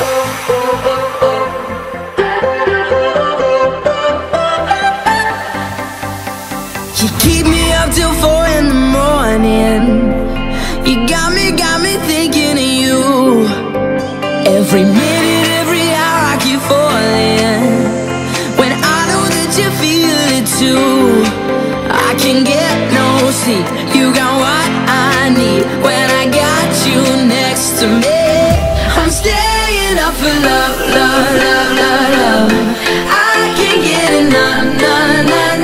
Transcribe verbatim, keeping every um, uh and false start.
You keep me up till four in the morning. You got me, got me thinking of you. Every minute, every hour I keep falling, when I know that you feel it too. I can get no sleep, you got what I need. When I got you next to me, I'm staying up for love, love, love, love, love. I can't get enough, nah, nah,